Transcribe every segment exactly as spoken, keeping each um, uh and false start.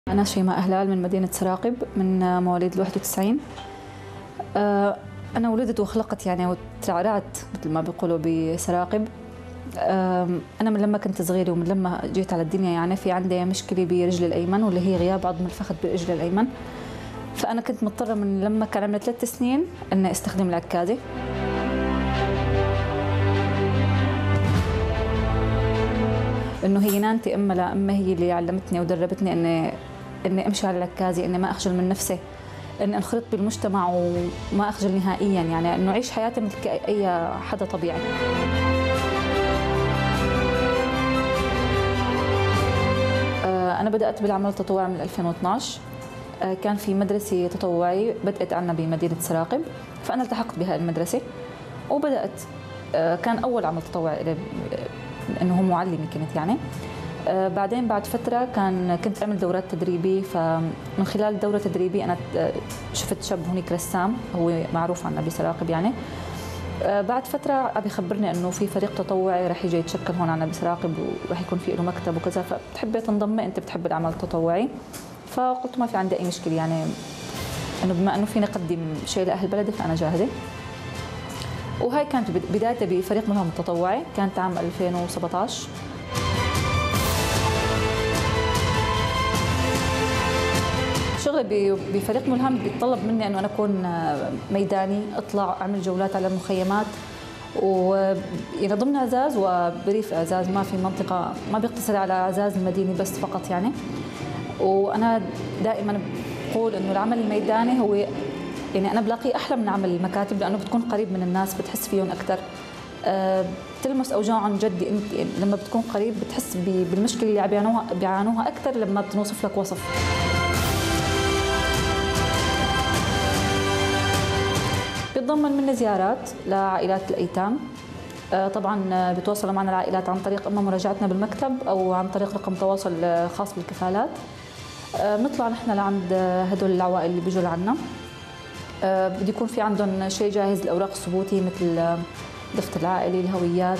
أنا شيماء هلال من مدينة سراقب، من مواليد الواحد وتسعين. أنا ولدت وخلقت يعني وترعرعت مثل ما بيقولوا بسراقب. أنا من لما كنت صغيرة ومن لما جيت على الدنيا يعني في عندي مشكلة برجلي الأيمن، واللي هي غياب عظم الفخذ برجلي الأيمن. فأنا كنت مضطرة من لما كان عمري ثلاث سنين إني أستخدم العكازة. إنه هي نانتي أمها لا أمها هي اللي علمتني ودربتني إني إني أمشي على العكازة، إني ما أخجل من نفسي، إني انخرط بالمجتمع وما أخجل نهائيا، يعني إنه أعيش حياتي مثل أي حدا طبيعي. أنا بدأت بالعمل التطوعي من ألفين واثنعش. كان في مدرسة تطوعية بدأت عنا بمدينة سراقب، فأنا التحقت بهاي المدرسة وبدأت. كان أول عمل تطوعي إنه هو معلمة كنت يعني. بعدين بعد فترة كان كنت أعمل دورات تدريبية، فمن خلال الدورة التدريبية أنا شفت شاب هونيك رسام هو معروف عنا بسراقب يعني. بعد فترة عم يخبرني إنه في فريق تطوعي رح يجي يتشكل هون عنا بسراقب ورح يكون في له مكتب وكذا، فبتحبي تنضمي أنت بتحب العمل التطوعي؟ فقلت ما في عندي أي مشكلة يعني، إنه بما إنه فيني أقدم شيء لأهل بلدي فأنا جاهزة. وهي كانت بدايتي بفريق ملهم التطوعي، كانت عام ألفين وسبعطعش. شغلي بفريق ملهم بيتطلب مني انه انا اكون ميداني، اطلع اعمل جولات على المخيمات و يعني ضمن اعزاز وبريف اعزاز، ما في منطقه، ما بيقتصر على اعزاز المدينه بس فقط يعني. وانا دائما بقول انه العمل الميداني هو يعني انا بلاقيه احلى من عمل المكاتب، لانه بتكون قريب من الناس، بتحس فيهم اكثر، أه بتلمس اوجاعهم جدي. انت يعني لما بتكون قريب بتحس بالمشكله اللي عم بيعانوها بيعانوها اكثر لما بتنوصف لك وصف. بيتضمن مني زيارات لعائلات الايتام. أه طبعا بيتواصلوا معنا العائلات عن طريق اما مراجعتنا بالمكتب او عن طريق رقم تواصل خاص بالكفالات. أه بنطلع نحن لعند هدول العوائل اللي بيجوا لعنا. أه بده يكون في عندهم شيء جاهز، الاوراق الثبوتيه مثل دفتر العائلي، الهويات.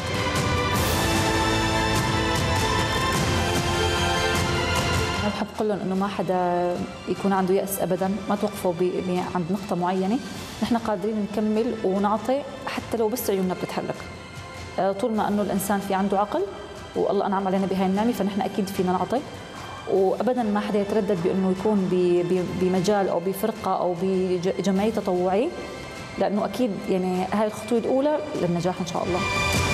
أنا بحب أقول لهم إنه ما حدا يكون عنده يأس أبداً، ما توقفوا عند نقطة معينة، نحن قادرين نكمل ونعطي حتى لو بس عيوننا بتتحرك. طول ما إنه الإنسان في عنده عقل والله أنعم علينا بهاي النعمة، فنحن أكيد فينا نعطي، وأبداً ما حدا يتردد بإنه يكون بمجال أو بفرقة أو بجمعية تطوعية، لأنه أكيد يعني هاي الخطوة الأولى للنجاح إن شاء الله.